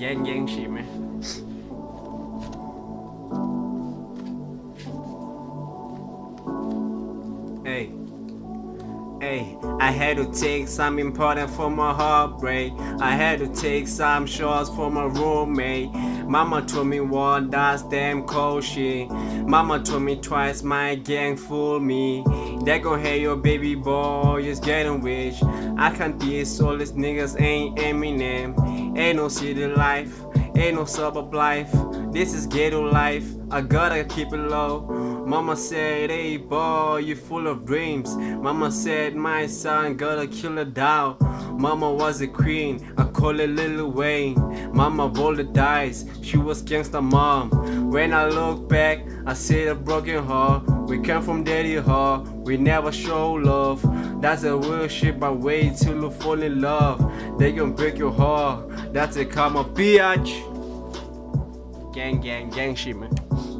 gang shit, man. Hey, I had to take some important for my heartbreak. I had to take some shots for my roommate. Mama told me one, that's damn cold shit. Mama told me twice, my gang fooled me. They gon' hate your baby boy, is getting rich. I can't be so these niggas ain't Eminem. Ain't no city life, ain't no suburb life. This is ghetto life, I gotta keep it low. Mama said, hey boy, you full of dreams. Mama said, my son gotta kill a doll. Mama was a queen, I call it Lil Wayne. Mama rolled the dice, she was gangsta mom. When I look back, I see a broken heart. We came from daddy heart, we never show love. That's a real shit, but wait till you fall in love. They gon' break your heart, that's a karma bitch. Gang shit, man.